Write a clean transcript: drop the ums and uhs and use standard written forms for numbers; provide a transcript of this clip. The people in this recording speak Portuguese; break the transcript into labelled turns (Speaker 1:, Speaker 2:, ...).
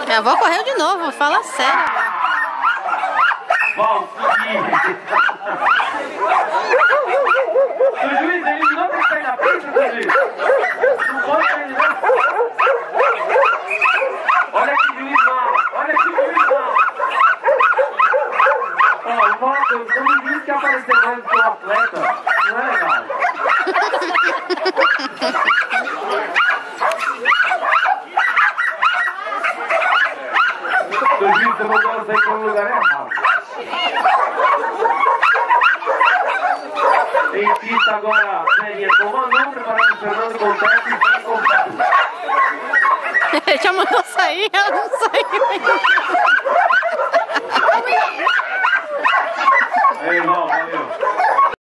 Speaker 1: A avó correu de novo, fala sério.
Speaker 2: Vão, seguir. O juiz, ele não tem que sair na frente, juiz. Não pode sair na frente. Olha que juiz mal, olha que juiz mal. Ó, quando o juiz quer aparecer mais do que o atleta, não é legal. O juiz tá mandando sair para um lugar errado. Em pista agora, Zerinha comandando, preparando o Fernando com o técnico e sem contato.
Speaker 1: Já mandou sair, ela não saiu ainda.